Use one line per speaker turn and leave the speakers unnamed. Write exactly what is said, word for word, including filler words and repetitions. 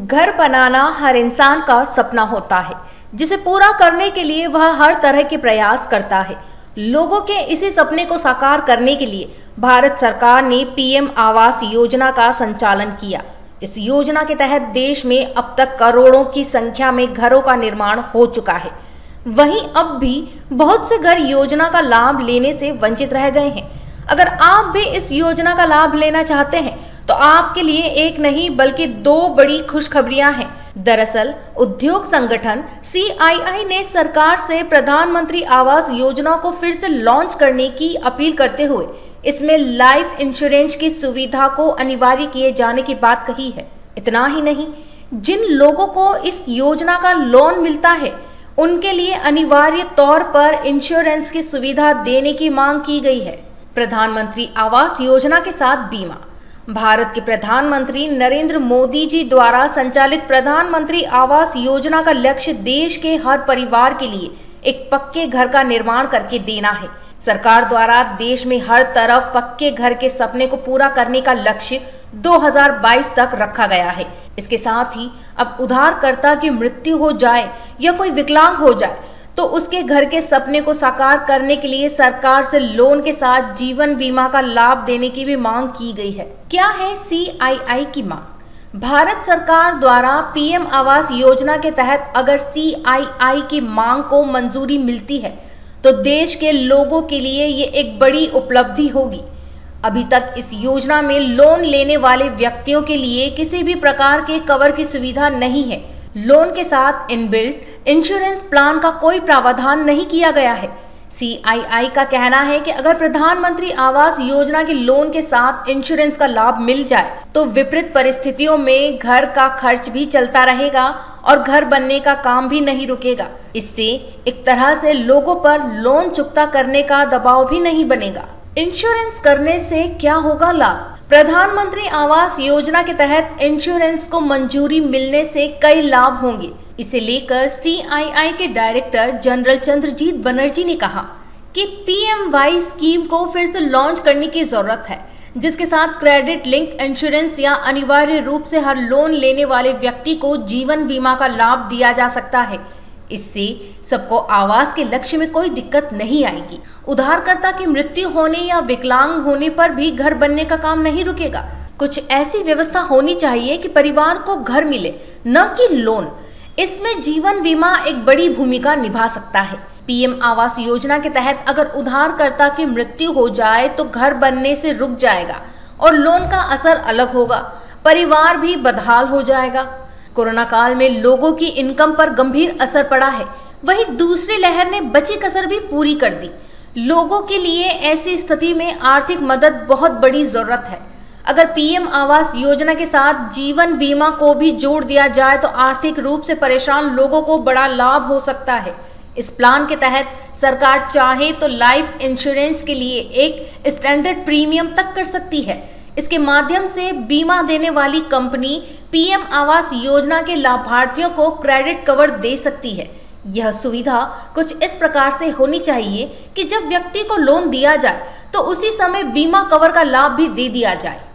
घर बनाना हर इंसान का सपना होता है, जिसे पूरा करने के लिए वह हर तरह के प्रयास करता है। लोगों के इसी सपने को साकार करने के लिए भारत सरकार ने पीएम आवास योजना का संचालन किया। इस योजना के तहत देश में अब तक करोड़ों की संख्या में घरों का निर्माण हो चुका है। वहीं अब भी बहुत से घर योजना का लाभ लेने से वंचित रह गए हैं। अगर आप भी इस योजना का लाभ लेना चाहते हैं तो आपके लिए एक नहीं बल्कि दो बड़ी खुशखबरियां हैं। दरअसल उद्योग संगठन सी आई आई ने सरकार से प्रधानमंत्री आवास योजना को फिर से लॉन्च करने की अपील करते हुए इसमें लाइफ इंश्योरेंस की सुविधा को अनिवार्य किए जाने की बात कही है। इतना ही नहीं, जिन लोगों को इस योजना का लोन मिलता है उनके लिए अनिवार्य तौर पर इंश्योरेंस की सुविधा देने की मांग की गई है। प्रधानमंत्री आवास योजना के साथ बीमा। भारत के प्रधानमंत्री नरेंद्र मोदी जी द्वारा संचालित प्रधानमंत्री आवास योजना का लक्ष्य देश के हर परिवार के लिए एक पक्के घर का निर्माण करके देना है। सरकार द्वारा देश में हर तरफ पक्के घर के सपने को पूरा करने का लक्ष्य दो हज़ार बाईस तक रखा गया है। इसके साथ ही अब उधारकर्ता की मृत्यु हो जाए या कोई विकलांग हो जाए तो उसके घर के सपने को साकार करने के लिए सरकार से लोन के साथ जीवन बीमा का लाभ देने की भी मांग की गई है। क्या है सी आई आई की मांग? भारत सरकार द्वारा पीएम आवास योजना के तहत अगर सी आई आई की मांग को मंजूरी मिलती है तो देश के लोगों के लिए ये एक बड़ी उपलब्धि होगी। अभी तक इस योजना में लोन लेने वाले व्यक्तियों के लिए किसी भी प्रकार के कवर की सुविधा नहीं है। लोन के साथ इनबिल्ट इंश्योरेंस प्लान का कोई प्रावधान नहीं किया गया है। सी आई आई का कहना है कि अगर प्रधानमंत्री आवास योजना के लोन के साथ इंश्योरेंस का लाभ मिल जाए तो विपरीत परिस्थितियों में घर का खर्च भी चलता रहेगा और घर बनने का काम भी नहीं रुकेगा। इससे एक तरह से लोगों पर लोन चुकता करने का दबाव भी नहीं बनेगा। इंश्योरेंस करने से क्या होगा लाभ? प्रधानमंत्री आवास योजना के तहत इंश्योरेंस को मंजूरी मिलने से कई लाभ होंगे। इसे लेकर सी आई आई के डायरेक्टर जनरल चंद्रजीत बनर्जी ने कहा कि पी एम वाई स्कीम को फिर से लॉन्च करने की जरूरत है, जिसके साथ क्रेडिट लिंक इंश्योरेंस या अनिवार्य रूप से हर लोन लेने वाले व्यक्ति को जीवन बीमा का लाभ दिया जा सकता है। इससे सबको आवास के लक्ष्य में कोई दिक्कत नहीं आएगी। उधारकर्ता की मृत्यु होने या विकलांग होने पर भी घर बनने का काम नहीं रुकेगा। कुछ ऐसी व्यवस्था होनी चाहिए कि परिवार को घर मिले, न कि लोन। इसमें जीवन बीमा एक बड़ी भूमिका निभा सकता है। पीएम आवास योजना के तहत अगर उधारकर्ता की मृत्यु हो जाए तो घर बनने से रुक जाएगा और लोन का असर अलग होगा। परिवार भी बदहाल हो जाएगा। कोरोना काल में लोगों की इनकम पर गंभीर असर पड़ा है। वहीं दूसरी लहर ने बची कसर भी पूरी कर दी। लोगों के लिए ऐसी स्थिति में आर्थिक मदद बहुत बड़ी जरूरत है। अगर पीएम आवास योजना के साथ जीवन बीमा को भी जोड़ दिया जाए तो आर्थिक रूप से परेशान लोगों को बड़ा लाभ हो सकता है। इस प्लान के तहत सरकार चाहे तो लाइफ इंश्योरेंस के लिए एक स्टैंडर्ड प्रीमियम तक कर सकती है। इसके माध्यम से बीमा देने वाली कंपनी पीएम आवास योजना के लाभार्थियों को क्रेडिट कवर दे सकती है। यह सुविधा कुछ इस प्रकार से होनी चाहिए कि जब व्यक्ति को लोन दिया जाए तो उसी समय बीमा कवर का लाभ भी दे दिया जाए।